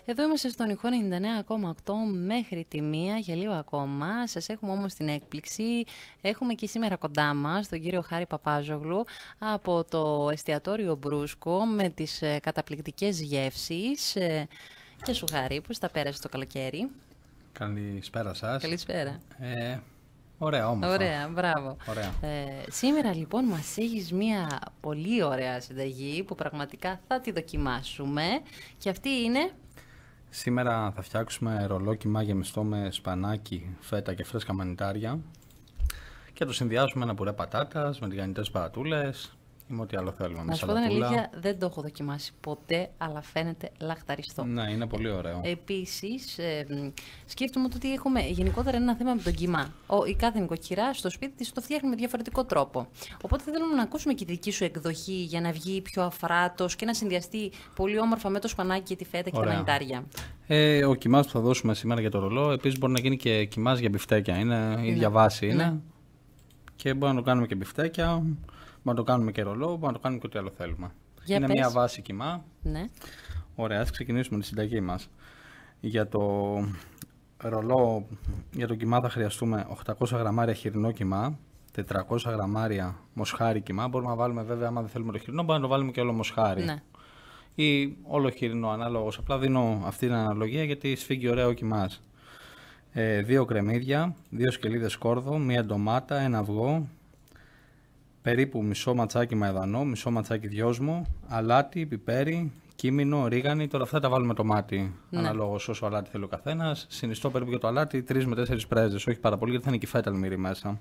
Εδώ είμαστε στον ηχό 99,8 μέχρι τη 1 για λίγο ακόμα. Σας έχουμε όμως την έκπληξη. Έχουμε και σήμερα κοντά μας τον κύριο Χάρη Παπάζογλου από το εστιατόριο Μπρούσκο με τις καταπληκτικές γεύσεις. Και σου Χάρη, πώς τα πέρασε το καλοκαίρι? Καλησπέρα σας. Καλησπέρα. Ωραία όμως. Ωραία, μπράβο. Ωραία. Σήμερα λοιπόν μας έχεις μια πολύ ωραία συνταγή που πραγματικά θα τη δοκιμάσουμε και αυτή είναι... Σήμερα θα φτιάξουμε ρολό κιμά γεμιστό με σπανάκι, φέτα και φρέσκα μανιτάρια και το συνδυάσουμε ένα πουρέ πατάτας με τηγανιτές πατατούλες ή με ό,τι άλλο θέλουμε. Να σου πω την αλήθεια, δεν το έχω δοκιμάσει ποτέ, αλλά φαίνεται λαχταριστό. Ναι, είναι πολύ ωραίο. Επίσης, σκέφτομαι ότι έχουμε γενικότερα ένα θέμα με τον κιμά. Η κάθε νοικοκυρά στο σπίτι της το φτιάχνει με διαφορετικό τρόπο. Οπότε θέλουμε να ακούσουμε και τη δική σου εκδοχή για να βγει πιο αφράτος και να συνδυαστεί πολύ όμορφα με το σπανάκι και τη φέτα και τα μανιτάρια. Ο κιμάς που θα δώσουμε σήμερα για το ρολό, επίσης μπορεί να γίνει και κιμάς για μπιφτέκια. Είναι η ίδια βάση είναι. Ναι. Και μπορούμε να το κάνουμε και μπιφτέκια. Μπορούμε να το κάνουμε και ρολό, μπορούμε να το κάνουμε και ό,τι άλλο θέλουμε. Είναι μια βάση κιμά. Ναι. Ωραία, ας ξεκινήσουμε τη συνταγή μας. Για το ρολό, για το κιμά θα χρειαστούμε 800 γραμμάρια χοιρινό κιμά, 400 γραμμάρια μοσχάρι κιμά. Μπορούμε να βάλουμε βέβαια, άμα δεν θέλουμε το χοιρινό, μπορούμε να το βάλουμε και όλο μοσχάρι. Ναι. Ή όλο χοιρινό, ανάλογος. Απλά δίνω αυτή την αναλογία γιατί σφίγγει ωραίο ο κιμάς. 2 κρεμμύδια, 2 σκελίδες σκόρδο, 1 ντομάτα, 1 αυγό, περίπου μισό ματσάκι μαϊδανό, μισό ματσάκι δυόσμο, αλάτι, πιπέρι, κίμινο, ρίγανη. Τώρα αυτά τα βάλουμε το μάτι, αναλόγως όσο αλάτι θέλει ο καθένας. Συνιστώ περίπου για το αλάτι 3 με 4 πρέζες, όχι πάρα πολύ γιατί θα είναι και η φέτα αλμύρι μέσα.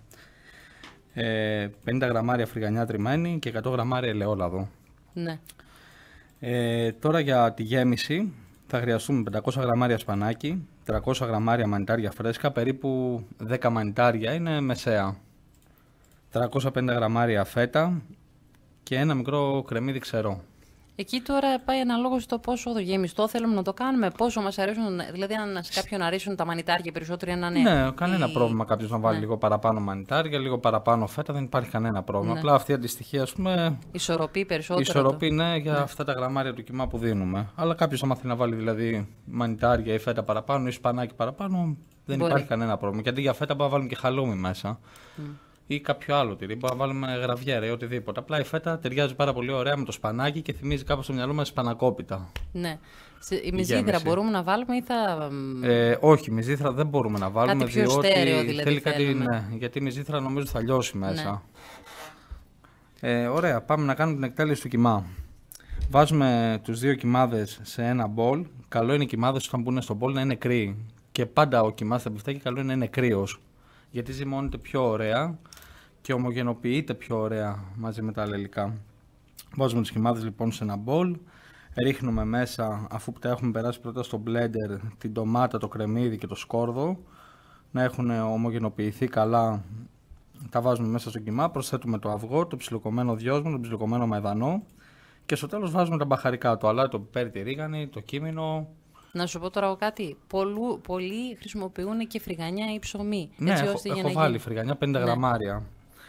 50 γραμμάρια φρυγανιά τριμμένη και 100 γραμμάρια ελαιόλαδο. Ναι. Τώρα για τη γέμιση θα χρειαστούμε 500 γραμμάρια σπανάκι, 300 γραμμάρια μανιτάρια φρέσκα, περίπου 10 μανιτάρια είναι μεσαία. 350 γραμμάρια φέτα και ένα μικρό κρεμμύδι ξερό. Εκεί τώρα πάει αναλόγως στο πόσο γεμιστό θέλουμε να το κάνουμε, πόσο μας αρέσουν, δηλαδή αν σε κάποιον αρέσουν τα μανιτάρια περισσότερο ή να είναι... Ναι, κανένα πρόβλημα κάποιος να βάλει λίγο παραπάνω μανιτάρια, λίγο παραπάνω φέτα, δεν υπάρχει κανένα πρόβλημα. Ναι. Απλά αυτή η αντιστοιχία, ας πούμε... Ισορροπεί περισσότερο. Ισορροπεί, ναι, για αυτά τα γραμμάρια του κιμά που δίνουμε. Αλλά κάποιος άμα θέλει να βάλει δηλαδή μανιτάρια ή φέτα παραπάνω ή σπανάκι παραπάνω, δεν υπάρχει κανένα πρόβλημα. Και αντί για φέτα μπορούμε να βάλουμε και χαλούμι μέσα. Ή κάποιο άλλο τυρί. Μπορούμε να βάλουμε γραβιέρα ή οτιδήποτε. Απλά η φέτα ταιριάζει πάρα πολύ ωραία με το σπανάκι και θυμίζει κάπως στο μυαλό μας σπανακόπιτα. Ναι. Η μυζήθρα μπορούμε να βάλουμε ή θα. Όχι, μυζήθρα δεν μπορούμε να βάλουμε. Κάτι πιο στέρεο δηλαδή. Θέλει κάτι, ναι, γιατί η μυζήθρα νομίζω θα λιώσει μέσα. Ναι. Ωραία, πάμε να κάνουμε την εκτέλεση του κιμά. Βάζουμε τους 2 κιμάδες σε ένα μπολ. Καλό είναι οι κιμάδες όταν μπουν στο μπολ να είναι κρύοι. Και πάντα ο κιμάς στα μπιφτέκια καλό είναι να είναι κρύος. Γιατί ζυμώνεται πιο ωραία και ομογενοποιείται πιο ωραία μαζί με τα άλλα υλικά. Βάζουμε τις κιμάδες λοιπόν σε ένα μπολ, ρίχνουμε μέσα, αφού τα έχουμε περάσει πρώτα στο blender, την ντομάτα, το κρεμμύδι και το σκόρδο, να έχουν ομογενοποιηθεί καλά, τα βάζουμε μέσα στο κιμά, προσθέτουμε το αυγό, το ψιλοκομμένο δυόσμο, το ψιλοκομμένο μαϊδανό και στο τέλος βάζουμε τα μπαχαρικά, το αλάτι, το πιπέρι, τη ρίγανη, το κίμινο. Να σου πω τώρα κάτι. Πολλοί χρησιμοποιούν και φρυγανιά ή ψωμί. Ναι, έτσι, έχω βάλει φρυγανιά 50 γραμμάρια.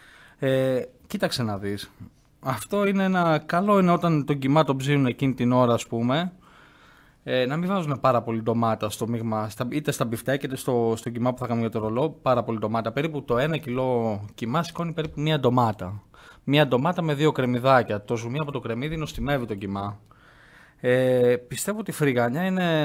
Κοίταξε να δεις. Αυτό είναι ένα καλό είναι όταν τον κιμά τον ψήνουν εκείνη την ώρα, ας πούμε. Να μην βάζουν πάρα πολύ ντομάτα στο μείγμα, είτε στα μπιφτέκια είτε στο κιμά που θα κάνουμε για το ρολό. Πάρα πολύ ντομάτα. Περίπου το 1 κιλό κιμά σηκώνει περίπου 1 ντομάτα. 1 ντομάτα με 2 κρεμμυδάκια. Το ζουμί από το κρεμμύδι νοστιμεύει το κιμά. Πιστεύω ότι η φρυγανιά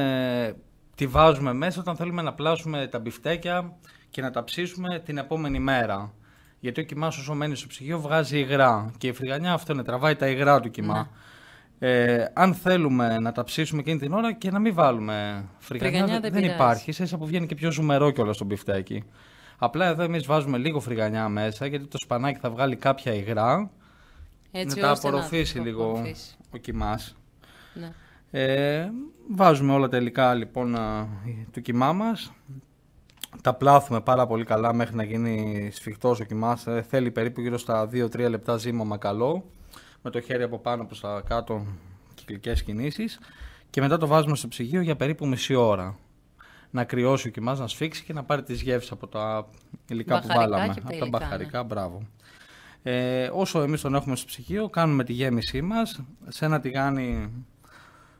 τη βάζουμε μέσα όταν θέλουμε να πλάσουμε τα μπιφτέκια και να τα ψήσουμε την επόμενη μέρα. Γιατί ο κιμάς όσο μένει στο ψυγείο βγάζει υγρά και η φρυγανιά αυτό είναι, τραβάει τα υγρά του κιμά. Ναι. Αν θέλουμε να τα ψήσουμε εκείνη την ώρα και να μην βάλουμε φρυγανιά δεν υπάρχει, ίσα που βγαίνει και πιο ζουμερό κιόλας το μπιφτέκι. Απλά εδώ εμείς βάζουμε λίγο φρυγανιά μέσα γιατί το σπανάκι θα βγάλει κάποια υγρά, έτσι να τα απορροφήσει λίγο ο κιμάς. Ναι. Βάζουμε όλα τα υλικά λοιπόν του κιμά μας, τα πλάθουμε πάρα πολύ καλά μέχρι να γίνει σφιχτός ο κιμάς, θέλει περίπου γύρω στα 2-3 λεπτά ζύμωμα καλό, με το χέρι από πάνω προς τα κάτω κυκλικές κινήσεις και μετά το βάζουμε στο ψυγείο για περίπου μισή ώρα. Να κρυώσει ο κιμάς, να σφίξει και να πάρει τις γεύσεις από τα υλικά που βάλαμε, από τα μπαχαρικά, μπράβο. Όσο εμείς τον έχουμε στο ψυγείο, κάνουμε τη γέμισή μας σε ένα τηγάνι.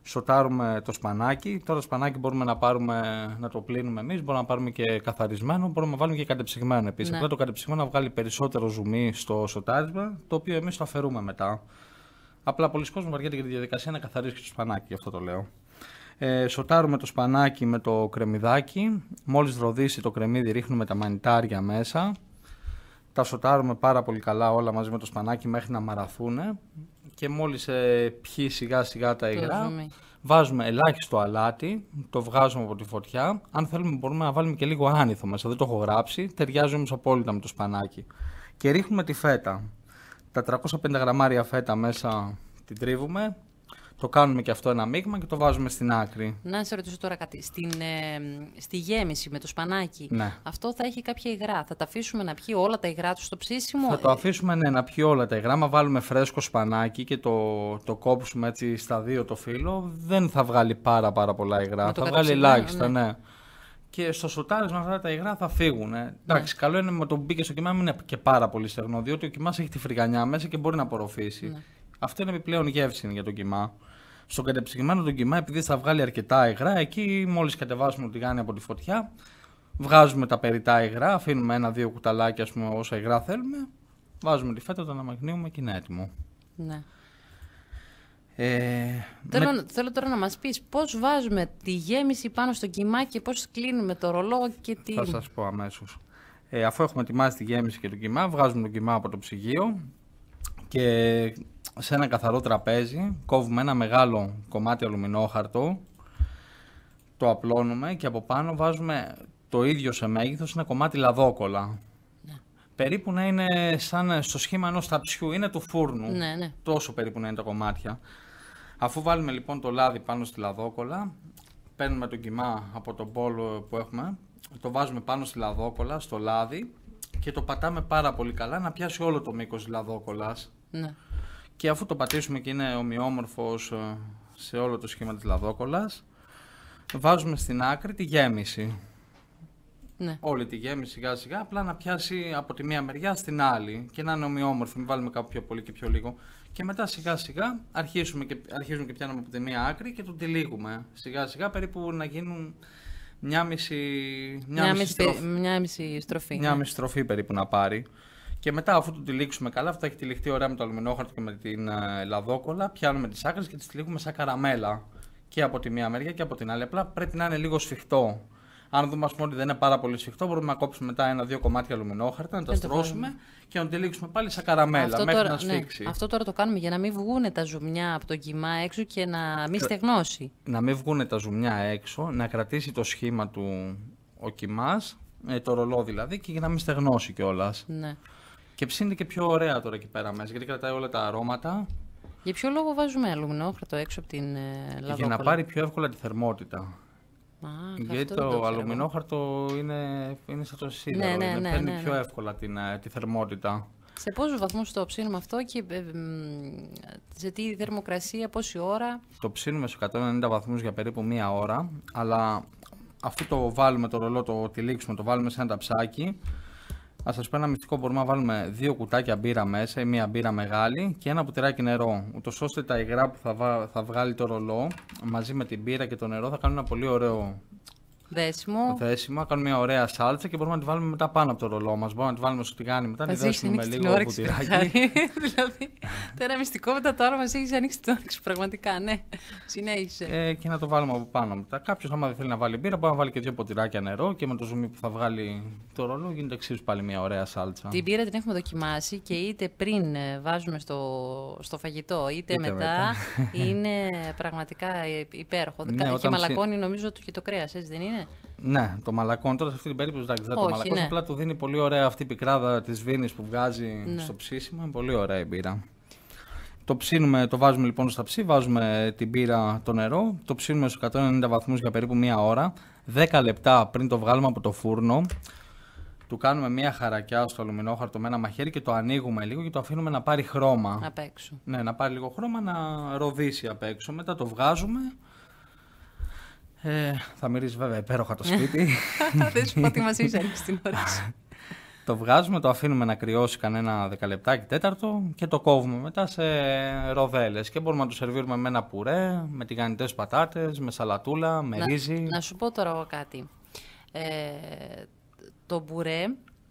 Σοτάρουμε το σπανάκι. Τώρα το σπανάκι μπορούμε να το πλύνουμε εμείς, μπορούμε να πάρουμε και καθαρισμένο, μπορούμε να βάλουμε και κατεψυγμένο επίσης. Ναι. Απλά το κατεψυγμένο να βγάλει περισσότερο ζουμί στο σοτάρισμα, το οποίο εμείς το αφαιρούμε μετά. Απλά πολλοί κόσμοι βαριέται για τη διαδικασία να καθαρίσει και το σπανάκι, γι' αυτό το λέω. Σοτάρουμε το σπανάκι με το κρεμμυδάκι. Μόλις ροδίσει το κρεμμύδι, ρίχνουμε τα μανιτάρια μέσα. Τα σοτάρουμε πάρα πολύ καλά όλα μαζί με το σπανάκι μέχρι να μαραθούν. Και μόλις πιει σιγά σιγά τα υγρά, βάζουμε ελάχιστο αλάτι, το βγάζουμε από τη φωτιά. Αν θέλουμε μπορούμε να βάλουμε και λίγο άνηθο μέσα, δεν το έχω γράψει, ταιριάζει όμως απόλυτα με το σπανάκι. Και ρίχνουμε τη φέτα. Τα 350 γραμμάρια φέτα μέσα την τρίβουμε, το κάνουμε και αυτό ένα μείγμα και το βάζουμε στην άκρη. Να σε ρωτήσω τώρα κάτι. Στη γέμιση με το σπανάκι, ναι. Αυτό θα έχει κάποια υγρά. Θα τα αφήσουμε να πιει όλα τα υγρά του στο ψήσιμο? Θα το αφήσουμε να πιει όλα τα υγρά. Μα βάλουμε φρέσκο σπανάκι και το κόψουμε έτσι στα δύο το φύλλο, δεν θα βγάλει πάρα πολλά υγρά. Θα βγάλει ελάχιστα, ναι. Και στο σοτάρισμα αυτά τα υγρά θα φύγουν. Εντάξει, καλό είναι με το που μπήκε στο κιμά, μην είναι και πάρα πολύ στεγνό, διότι ο κιμάς έχει τη φρυγανιά μέσα και μπορεί να απορροφήσει. Ναι. Αυτό είναι επιπλέον γεύση για το κιμά. Στο κατεψυγμένο το κιμά, επειδή θα βγάλει αρκετά υγρά, εκεί μόλις κατεβάσουμε το τηγάνι από τη φωτιά, βγάζουμε τα περιττά υγρά, αφήνουμε 1-2 κουταλάκια, ας πούμε, όσα υγρά θέλουμε, βάζουμε τη φέτα, το αναμαγνύουμε και είναι έτοιμο. Ναι. Θέλω τώρα να μας πεις πώς βάζουμε τη γέμιση πάνω στο κιμά και πώς κλείνουμε το ρολό και τι... Θα σας πω αμέσως. Αφού έχουμε ετοιμάσει τη γέμιση και το κιμά, βγάζουμε το κιμά από το ψυγείο και σε ένα καθαρό τραπέζι κόβουμε ένα μεγάλο κομμάτι αλουμινόχαρτο, το απλώνουμε και από πάνω βάζουμε το ίδιο σε μέγεθος ένα κομμάτι λαδόκολλα. Ναι. Περίπου να είναι σαν στο σχήμα ενός ταψιού, είναι του φούρνου, ναι. Τόσο περίπου να είναι τα κομμάτια. Αφού βάλουμε λοιπόν το λάδι πάνω στη λαδόκολλα, παίρνουμε το κιμά από τον μπολ που έχουμε, το βάζουμε πάνω στη λαδόκολλα, στο λάδι και το πατάμε πάρα πολύ καλά να πιάσει όλο το μήκος της λαδόκολλας. Ναι. Και αφού το πατήσουμε και είναι ομοιόμορφος σε όλο το σχήμα της λαδόκολλας, βάζουμε στην άκρη τη γέμιση. Ναι. Όλη τη γέμιση σιγά σιγά, απλά να πιάσει από τη μία μεριά στην άλλη και να είναι ομοιόμορφη, μην βάλουμε κάπου πιο πολύ και πιο λίγο. Και μετά σιγά σιγά αρχίζουμε και πιάνουμε από τη μία άκρη και το τυλίγουμε. Σιγά σιγά περίπου να γίνουν μια μισή στροφή περίπου να πάρει. Και μετά αφού το τυλίξουμε καλά, αυτό έχει τυλιχτεί ωραία με το αλουμινόχαρτο και με την λαδόκολλα, πιάνουμε τις άκρες και τις τυλίγουμε σαν καραμέλα. Και από τη μία μεριά και από την άλλη. Απλά πρέπει να είναι λίγο σφιχτό. Αν δούμε ότι δεν είναι πάρα πολύ σφιχτό, μπορούμε να κόψουμε μετά 1-2 κομμάτια αλουμινόχαρτα, να τα στρώσουμε και να το τυλίξουμε πάλι σαν καραμέλα μέχρι να σφίξει. Αυτό τώρα το κάνουμε για να μην βγουν τα ζουμιά από το κιμά έξω και να μην στεγνώσει. Να μην βγουν τα ζουμιά έξω, να κρατήσει το σχήμα του ο κιμάς, το ρολό δηλαδή, και για να μην στεγνώσει κιόλας. Ναι. Και ψήνεται και πιο ωραία τώρα εκεί πέρα μέσα, γιατί κρατάει όλα τα αρώματα. Για ποιο λόγο βάζουμε αλουμινόχαρτο έξω από την λαδόκολλα? Για να πάρει πιο εύκολα τη θερμότητα. Γιατί το αλουμινόχαρτο είναι σαν το σίδερο, παίρνει πιο εύκολα τη θερμότητα. Σε πόσους βαθμούς το ψήνουμε αυτό και σε τι θερμοκρασία, πόση ώρα? Το ψήνουμε σε 190 βαθμούς για περίπου μία ώρα, αλλά αφού το βάλουμε το ρολό, το τυλίξουμε, το βάλουμε σε ένα ταψάκι. Ας σας πω ένα μυστικό, μπορούμε να βάλουμε 2 κουτάκια μπύρα μέσα ή μία μπύρα μεγάλη και ένα ποτηράκι νερό, ούτως ώστε τα υγρά που θα βγάλει το ρολό μαζί με την μπύρα και το νερό θα κάνουν ένα πολύ ωραίο δέσιμο, κάνουν μια ωραία σάλτσα και μπορούμε να τη βάλουμε μετά πάνω από το ρολό μας. Μπορούμε να τη βάλουμε στο τηγάνι μετά, να τη δέσουμε με λίγο ποτηράκι. Δηλαδή, το ένα μυστικό μετά το άλλο μας έχει ανοίξει την όρεξη, πραγματικά, ναι. Συνέχισε. Και να το βάλουμε από πάνω μετά. Κάποιος, άμα δεν θέλει να βάλει μπύρα, μπορεί να βάλει και 2 ποτηράκια νερό και με το ζουμί που θα βγάλει το ρολό γίνεται εξίσου πάλι μια ωραία σάλτσα. Την μπύρα την έχουμε δοκιμάσει και είτε πριν βάζουμε στο φαγητό, είτε μετά. Είναι πραγματικά υπέροχο. Και μαλακώνει νομίζω και το κρέας, έτσι δεν είναι? Ναι, το μαλακώνει. Τώρα σε αυτή την περίπτωση δεν το μαλακώνει. Ναι. Απλά του δίνει πολύ ωραία αυτή η πικράδα της βίνης που βγάζει στο ψήσιμο. Είναι πολύ ωραία η μπύρα. Το ψήνουμε, το βάζουμε λοιπόν στα ψή, βάζουμε την μπύρα, το νερό, το ψήνουμε στους 190 βαθμούς για περίπου μία ώρα. 10 λεπτά πριν το βγάλουμε από το φούρνο, του κάνουμε μία χαρακιά στο αλουμινόχαρτο με ένα μαχαίρι και το ανοίγουμε λίγο και το αφήνουμε να πάρει χρώμα. Απ' έξω. Ναι, να πάρει λίγο χρώμα, να ροδίσει απ' έξω. Μετά το βγάζουμε. Θα μυρίζει βέβαια υπέροχα το σπίτι. Δεν σου πω τι μας είσαι ανοίξει την όρεξη. Το βγάζουμε, το αφήνουμε να κρυώσει κανένα 10 λεπτάκι, τέταρτο και το κόβουμε μετά σε ροδέλες. Και μπορούμε να το σερβίρουμε με ένα πουρέ, με τηγανιτές πατάτες, με σαλατούλα, με ρύζι. Να σου πω τώρα κάτι. Το μπουρέ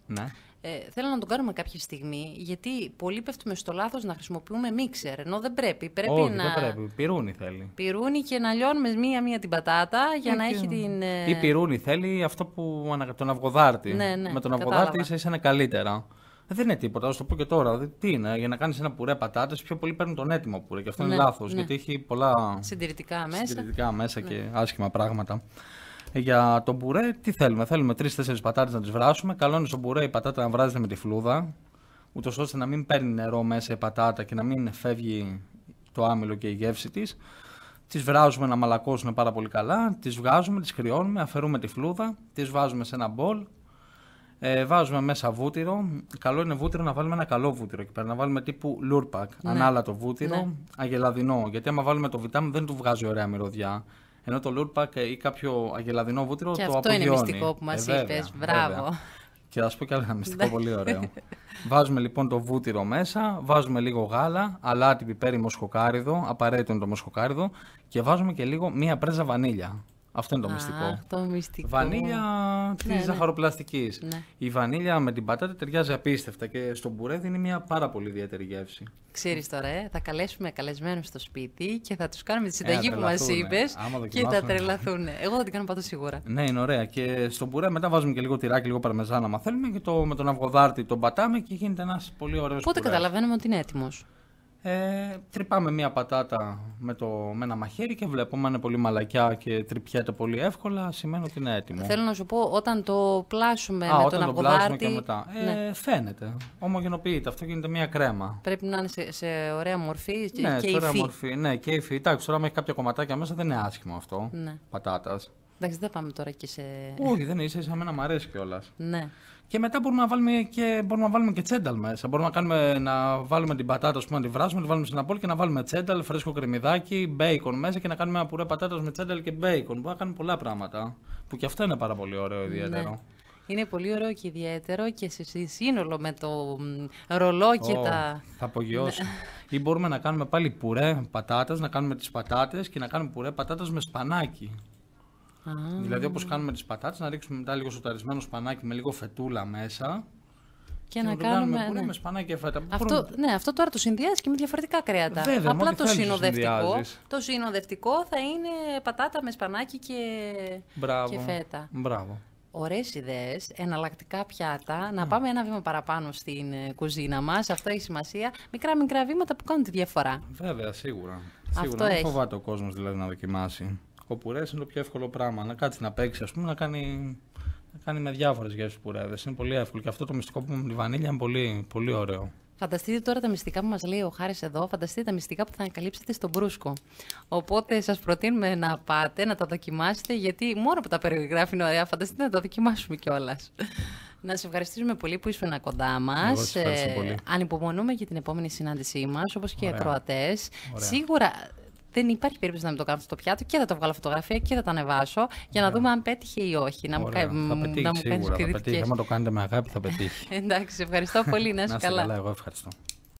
θέλω να το κάνουμε κάποια στιγμή, γιατί πολλοί πέφτουμε στο λάθος να χρησιμοποιούμε μίξερ, ενώ δεν πρέπει. Όχι, δεν πρέπει. Πυρούνι θέλει. Πυρούνι και να λιώνουμε μία-μία την πατάτα για να έχει την... Ή πυρούνι θέλει αυτό που τον αυγοδάρτη. Ναι, με τον αυγοδάρτη είναι καλύτερα. Δεν είναι τίποτα, θα σου το πω και τώρα. Τι είναι, για να κάνεις ένα πουρέ πατάτες, πιο πολλοί παίρνουν τον έτοιμο πουρέ. Και αυτό είναι λάθος, γιατί έχει πολλά συντηρητικά μέσα και άσχημα πράγματα. Για το μπουρέ, τι θέλουμε. Θέλουμε 3-4 πατάτες να τις βράσουμε. Καλό είναι στο μπουρέ η πατάτα να βράζεται με τη φλούδα, ούτως ώστε να μην παίρνει νερό μέσα η πατάτα και να μην φεύγει το άμυλο και η γεύση της. Τις βράζουμε να μαλακώσουν πάρα πολύ καλά. Τις βγάζουμε, τις κρυώνουμε, αφαιρούμε τη φλούδα, τις βάζουμε σε ένα μπολ. Βάζουμε μέσα βούτυρο. Καλό είναι βούτυρο να βάλουμε ένα καλό βούτυρο εκεί πέρα. Να βάλουμε τύπου λούρπακ, ανάλατο βούτυρο, αγελαδινό. Γιατί άμα βάλουμε το βιτάμιν δεν του βγάζει ωραία μυρωδιά. Ενώ το λούρπακ ή κάποιο αγελαδινό βούτυρο και το απογειώνει. Αυτό είναι μυστικό που μας είπες. Μπράβο. Βέβαια. Και θα σου πω κι άλλο ένα μυστικό πολύ ωραίο. Βάζουμε λοιπόν το βούτυρο μέσα, βάζουμε λίγο γάλα, αλάτι, πιπέρι, μοσχοκάριδο, απαραίτητο είναι το μοσχοκάριδο, και βάζουμε και λίγο μία πρέζα βανίλια. Αυτό είναι το μυστικό. Το μυστικό. Βανίλια της ζαχαροπλαστικής. Ναι. Η βανίλια με την πατάτα ταιριάζει απίστευτα και στο μπουρέ δίνει μια πάρα πολύ ιδιαίτερη γεύση. Ξέρεις τώρα, θα καλέσουμε καλεσμένους στο σπίτι και θα τους κάνουμε τη συνταγή που μας είπες και θα τρελαθούν. Εγώ θα την κάνω πάντως σίγουρα. Ναι, είναι ωραία. Και στο μπουρέ μετά βάζουμε και λίγο τυράκι, λίγο παρμεζάνα, άμα θέλουμε, και με τον αυγοδάρτη τον πατάμε και γίνεται ένας πολύ ωραίος. Πότε καταλαβαίνουμε ότι είναι έτοιμος? Τρυπάμε μία πατάτα με ένα μαχαίρι και βλέπουμε αν είναι πολύ μαλακιά και τρυπιέται πολύ εύκολα, σημαίνει ότι είναι έτοιμο. Θέλω να σου πω, όταν το πλάσουμε με τον αυγοδάρτη. Πλάσουμε και μετά. Φαίνεται. Ομογενοποιείται. Αυτό γίνεται μία κρέμα. Πρέπει να είναι σε ωραία μορφή και σε υφή. Ωραία μορφή. Ναι, και υφή. Εντάξει, τώρα με έχει κάποια κομματάκια μέσα, δεν είναι άσχημο αυτό. Ναι. Πατάτας. Εντάξει, δεν πάμε τώρα και σε. Όχι, δεν είσαι. Εμένα μου αρέσει κιόλας. Ναι. Και μετά μπορούμε να βάλουμε και τσένταλ μέσα. Μπορούμε να βάλουμε την πατάτα, να τη βράσουμε, να τη βάλουμε σε ένα μπολ και να βάλουμε τσένταλ, φρέσκο κρεμμυδάκι, μπέικον μέσα και να κάνουμε ένα πουρέ πατάτας με τσένταλ και μπέικον. Μπορούμε να κάνουμε πολλά πράγματα. Που και αυτό είναι πάρα πολύ ωραίο ιδιαίτερο. Ναι. Είναι πολύ ωραίο και ιδιαίτερο και σε σύνολο με το ρολό και τα. Θα απογειώσει. Ή μπορούμε να κάνουμε πάλι πουρέ πατάτας, να κάνουμε τις πατάτες και να κάνουμε πουρέ πατάτας με σπανάκι. Δηλαδή, όπως κάνουμε τις πατάτες, να ρίξουμε μετά λίγο σοταρισμένο σπανάκι με λίγο φετούλα μέσα. Και να κάνουμε πουρέ με σπανάκι και φέτα. Αυτό τώρα το συνδυάζεις και με διαφορετικά κρέατα. Βέβαια, απλά το συνοδευτικό θα είναι πατάτα με σπανάκι και φέτα. Μπράβο. Ωραίες ιδέες, εναλλακτικά πιάτα. Να πάμε ένα βήμα παραπάνω στην κουζίνα μας. Αυτό έχει σημασία. Μικρά βήματα που κάνουν τη διαφορά. Βέβαια, σίγουρα. Δεν φοβάται ο κόσμος δηλαδή να δοκιμάσει. Ο πουρές είναι το πιο εύκολο πράγμα. Να κάτσει να παίξει, ας πούμε, να κάνει με διάφορες γεύσεις πουρέδες. Είναι πολύ εύκολο. Και αυτό το μυστικό που με τη βανίλια είναι πολύ, πολύ ωραίο. Φανταστείτε τώρα τα μυστικά που μας λέει ο Χάρης εδώ, φανταστείτε τα μυστικά που θα ανακαλύψετε στον Μπρούσκο. Οπότε σας προτείνουμε να πάτε, να τα δοκιμάσετε, γιατί μόνο που τα περιγράφει είναι ωραία, φανταστείτε να τα δοκιμάσουμε κιόλας. Να σε ευχαριστήσουμε πολύ που ήσουν κοντά μας. Ανυπομονούμε για την επόμενη συνάντησή μας, όπως και οι ακροατές. Σίγουρα δεν υπάρχει περίπτωση να μην το κάνω στο πιάτο και θα το βγάλω φωτογραφία και θα τα ανεβάσω για να δούμε αν πέτυχε ή όχι. Θα πετύχει σίγουρα. Θα πετύχει. Αν το κάνετε με αγάπη θα πετύχει. Εντάξει, ευχαριστώ πολύ. Να είσαι καλά. Εγώ ευχαριστώ.